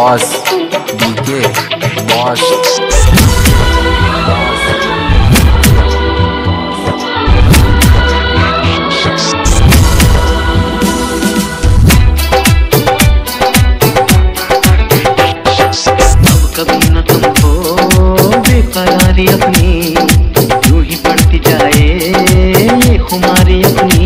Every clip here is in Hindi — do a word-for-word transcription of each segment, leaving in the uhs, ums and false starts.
बॉस डीके बॉस कभी न तुमको बेकरारी अपनी यूं ही बढ़ती जाए खुमारी अपनी।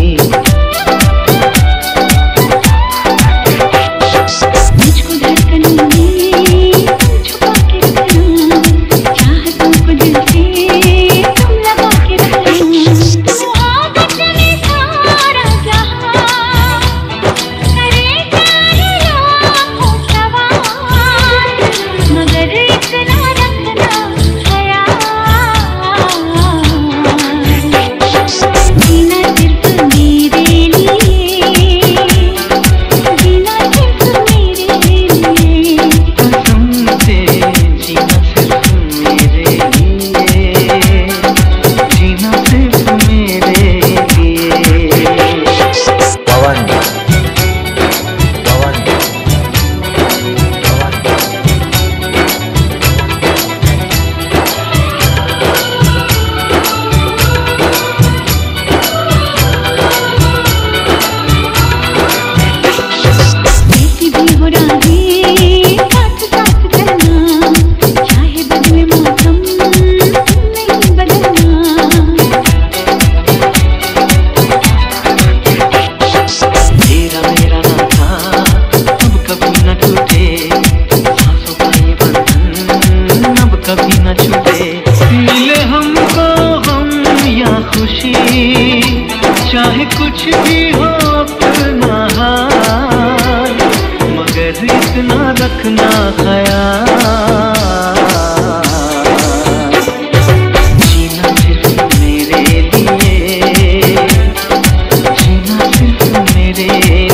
मुझको धड़कनों में तुम छुपा के रखना, चाहतों को दिल से तुम लगा के रखना। मोहब्बत में सारा जहां करे जाने लाखों सवाल, मगर इतना रखना ख्याल, जीना सिर्फ मेरे लिए, जीना सिर्फ मेरे लिए। कसम से जीना सिर्फ मेरे लिए, जीना सिर्फ मेरे लिए। पवन पवन पवन कैसी भी हो राहें साथ साथ चलना, चाहे बदले मौसम नहीं बदलना। तेरा मेरा नाता अब कभी न टूटे, सांसों का ये बंधन अब कभी न छूटे। मिले हमको गम या खुशी, चाहे कुछ भी हो अपना हाल, मगर इतना रखना ख्याल, जीना सिर्फ मेरे लिए, जीना सिर्फ मेरे